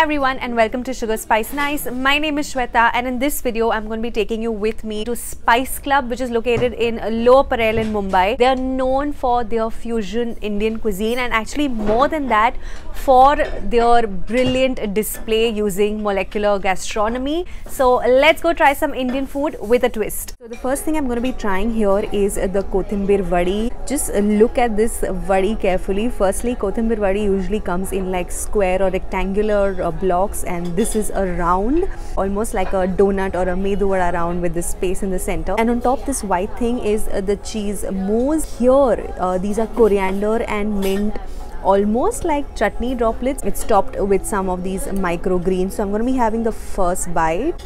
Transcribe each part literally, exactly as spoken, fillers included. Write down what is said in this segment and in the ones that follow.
everyone and welcome to Sugar Spice Nice. My name is Shweta and in this video I'm going to be taking you with me to Spice Klub, which is located in Lower Parel in Mumbai. They are known for their fusion Indian cuisine and actually more than that for their brilliant display using molecular gastronomy. So let's go try some Indian food with a twist. So the first thing I'm going to be trying here is the Kothimbir Vadi. Just look at this Vadi carefully. Firstly, Kothimbir Vadi usually comes in like square or rectangular uh, blocks, and this is a round, almost like a donut or a medu vada round with this space in the center. And on top, this white thing is uh, the cheese mousse. Here, uh, these are coriander and mint, almost like chutney droplets. It's topped with some of these microgreens. So I'm going to be having the first bite.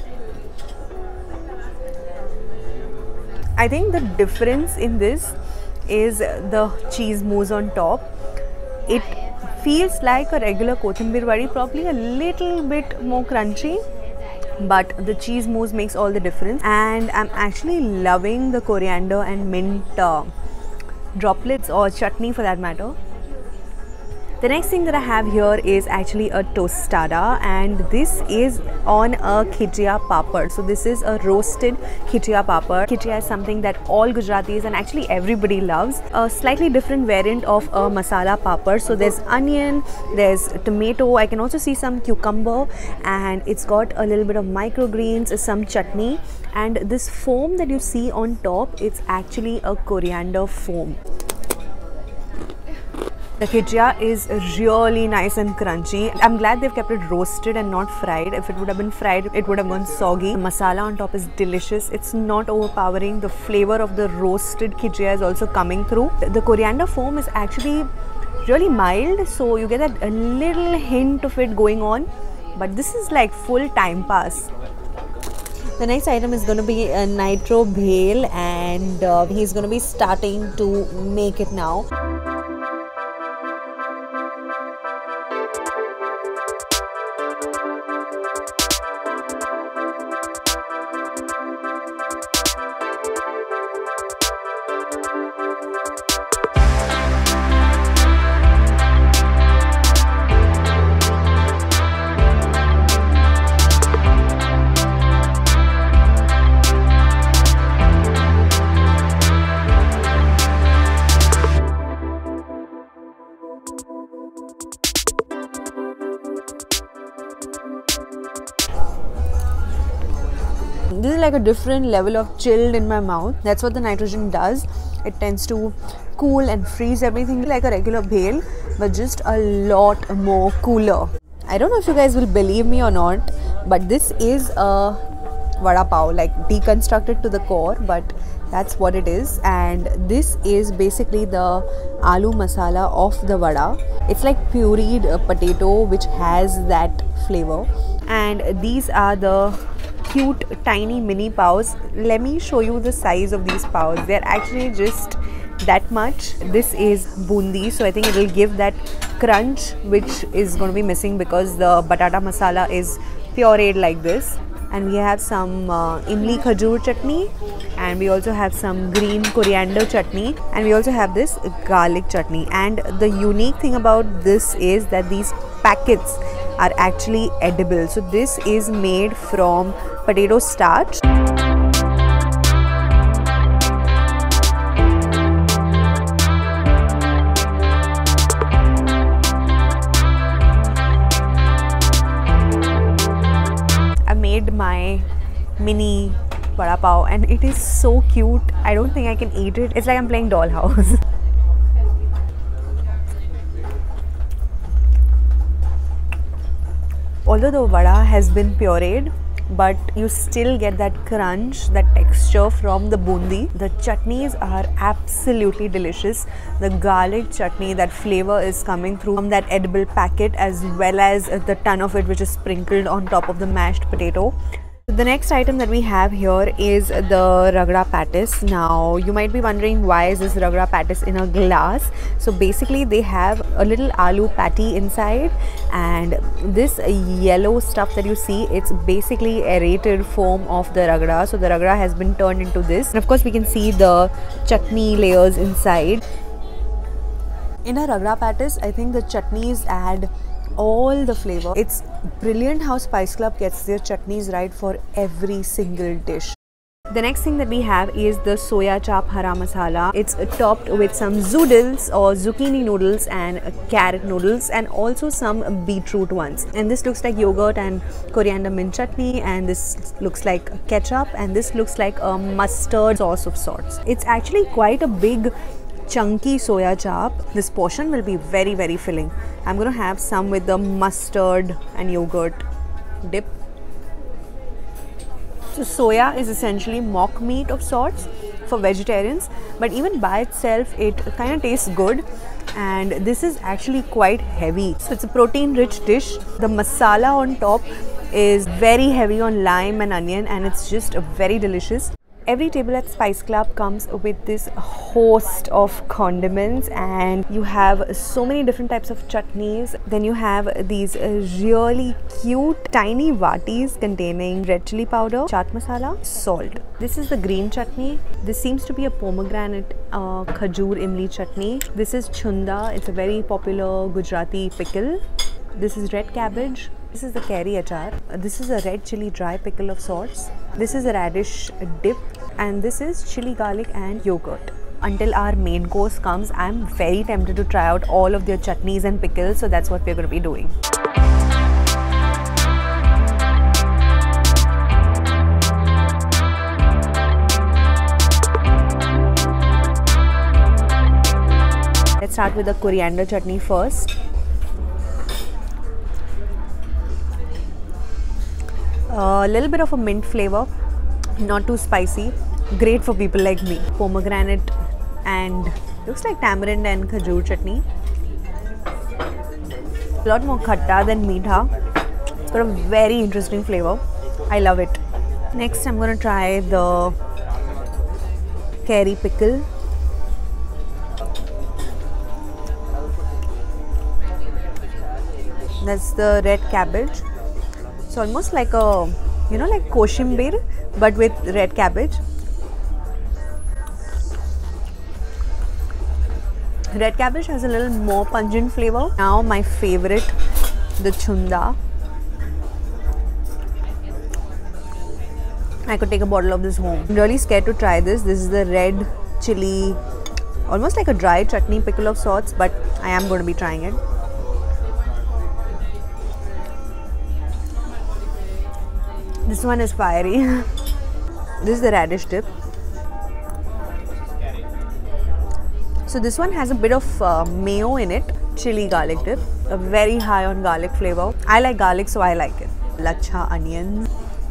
I think the difference in this is the cheese mousse on top. It feels like a regular Kothimbir Vadi, probably a little bit more crunchy, but the cheese mousse makes all the difference. And I'm actually loving the coriander and mint uh, droplets, or chutney for that matter. The next thing that I have here is actually a tostada, and this is on a khijia papad. So this is a roasted khijia papad. Khijia is something that all Gujaratis and actually everybody loves. A slightly different variant of a masala papad. So there's onion, there's tomato, I can also see some cucumber, and it's got a little bit of microgreens, some chutney, and this foam that you see on top, it's actually a coriander foam. The khijia is really nice and crunchy. I'm glad they've kept it roasted and not fried. If it would have been fried, it would have gone soggy. The masala on top is delicious. It's not overpowering. The flavor of the roasted khijia is also coming through. The coriander foam is actually really mild, so you get that a little hint of it going on. But this is like full time pass. The next item is going to be a nitro bhel, and uh, he's going to be starting to make it now. This is like a different level of chilled in my mouth. That's what the nitrogen does. It tends to cool and freeze everything like a regular bhel, but just a lot more cooler. I don't know if you guys will believe me or not, but this is a vada pav, like deconstructed to the core, but that's what it is. And this is basically the aloo masala of the vada. It's like pureed uh, potato which has that flavor. And these are the cute tiny mini paos. Let me show you the size of these paos. They're actually just that much. This is bundi, so I think it will give that crunch which is going to be missing because the batata masala is pureed like this. And we have some uh, imli khajur chutney, and we also have some green coriander chutney, and we also have this garlic chutney. And the unique thing about this is that these packets are actually edible. So this is made from potato starch. I made my mini vada pav and it is so cute. I don't think I can eat it. It's like I'm playing dollhouse. Although the vada has been pureed, but you still get that crunch, that texture from the bundi. The chutneys are absolutely delicious. The garlic chutney, that flavor is coming through from that edible packet, as well as the ton of it which is sprinkled on top of the mashed potato. The next item that we have here is the ragda pattis. Now you might be wondering, why is this ragda pattis in a glass? So basically they have a little aloo patty inside, and this yellow stuff that you see, it's basically aerated foam of the ragda. So the ragda has been turned into this, and of course we can see the chutney layers inside. In a ragda pattis, I think the chutneys add all the flavor. It's brilliant how Spice Club gets their chutneys right for every single dish. The next thing that we have is the soya chap hara masala. It's topped with some zoodles or zucchini noodles and carrot noodles and also some beetroot ones. And this looks like yogurt and coriander mint chutney, and this looks like ketchup, and this looks like a mustard sauce of sorts. It's actually quite a big chunky soya chap. This portion will be very very filling. I'm going to have some with the mustard and yogurt dip. So soya is essentially mock meat of sorts for vegetarians, but even by itself it kind of tastes good, and this is actually quite heavy. So it's a protein rich dish. The masala on top is very heavy on lime and onion, and it's just very delicious. Every table at Spice Club comes with this host of condiments, and you have so many different types of chutneys. Then you have these really cute tiny vatis containing red chili powder, chaat masala, salt. This is the green chutney. This seems to be a pomegranate uh, khajur imli chutney. This is chunda. It's a very popular Gujarati pickle. This is red cabbage. This is the curry achar. This is a red chili dry pickle of sorts. This is a radish dip, and this is chili garlic and yogurt. Until our main course comes, I'm very tempted to try out all of their chutneys and pickles, so that's what we're going to be doing. Let's start with the coriander chutney first. A little bit of a mint flavor, not too spicy, great for people like me. Pomegranate and looks like tamarind and khajur chutney. A lot more khatta than meetha. It's got a very interesting flavor. I love it. Next I'm going to try the curry pickle. That's the red cabbage. It's almost like a, you know, like koshimbir, but with red cabbage. Red cabbage has a little more pungent flavor. Now my favorite, the chunda. I could take a bottle of this home. I'm really scared to try this. This is the red chili, almost like a dry chutney pickle of sorts, but I am going to be trying it. This one is fiery. This is the radish dip. So this one has a bit of uh, mayo in it, chili garlic dip, a very high on garlic flavor. I like garlic, so I like it. Lacha onions.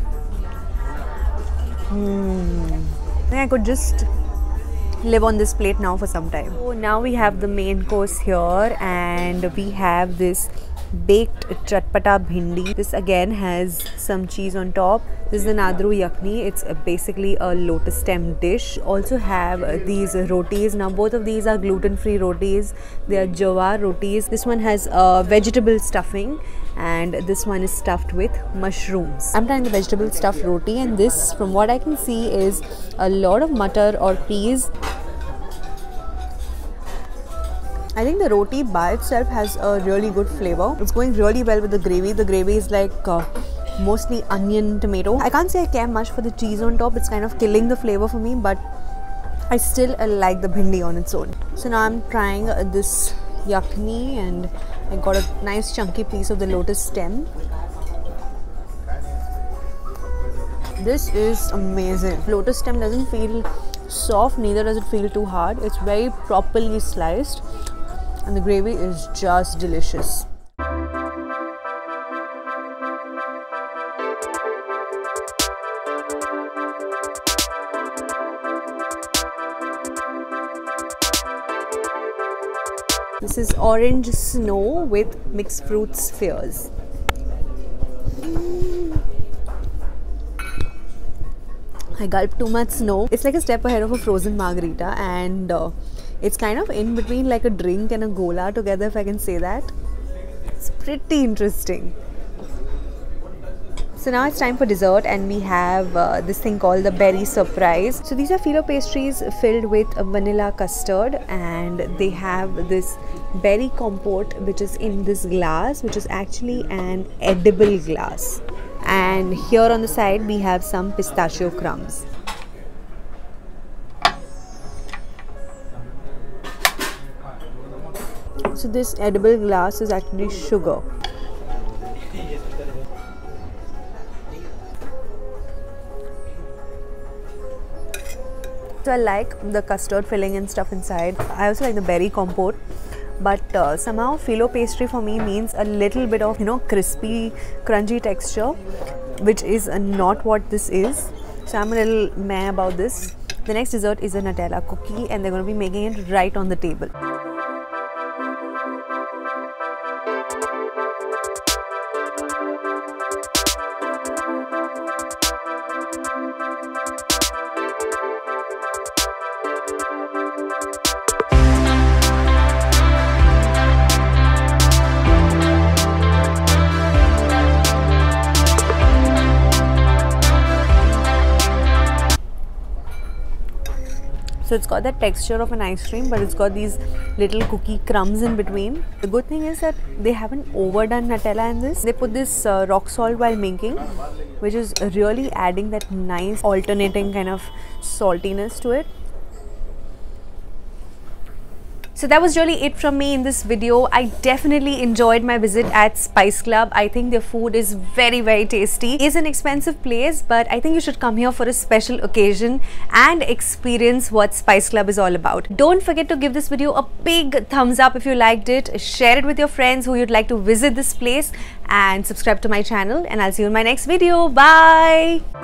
Hmm. I think I could just live on this plate now for some time. So now we have the main course here, and we have this baked chatpata bhindi. This again has some cheese on top. This is the nadru yakni. It's basically a lotus stem dish. Also have these rotis. Now both of these are gluten-free rotis. They are jawar rotis. This one has uh, vegetable stuffing, and this one is stuffed with mushrooms. I'm trying the vegetable stuffed roti, and this, from what I can see, is a lot of mutton or peas. I think the roti by itself has a really good flavor. It's going really well with the gravy. The gravy is like uh, mostly onion, tomato. I can't say I care much for the cheese on top. It's kind of killing the flavor for me, but I still uh, like the bhindi on its own. So now I'm trying uh, this yakni, and I got a nice chunky piece of the lotus stem. This is amazing. Lotus stem doesn't feel soft, neither does it feel too hard. It's very properly sliced, and the gravy is just delicious. This is orange snow with mixed fruit spheres. I gulped too much snow. It's like a step ahead of a frozen margarita, and uh, it's kind of in between like a drink and a gola together, if I can say that. It's pretty interesting. So now it's time for dessert, and we have uh, this thing called the berry surprise. So these are phyllo pastries filled with a vanilla custard, and they have this berry compote which is in this glass, which is actually an edible glass. And here on the side we have some pistachio crumbs. So this edible glass is actually sugar. So I like the custard filling and stuff inside. I also like the berry compote, but uh, somehow phyllo pastry for me means a little bit of, you know, crispy, crunchy texture, which is uh, not what this is. So I'm a little meh about this. The next dessert is a Nutella cookie, and they're going to be making it right on the table. So it's got that texture of an ice cream, but it's got these little cookie crumbs in between. The good thing is that they haven't overdone Nutella in this. They put this uh, rock salt while making, which is really adding that nice alternating kind of saltiness to it. So that was really it from me in this video. I definitely enjoyed my visit at Spice Club. I think their food is very, very tasty. It is an expensive place, but I think you should come here for a special occasion and experience what Spice Club is all about. Don't forget to give this video a big thumbs up if you liked it. Share it with your friends who you'd like to visit this place, and subscribe to my channel. And I'll see you in my next video. Bye!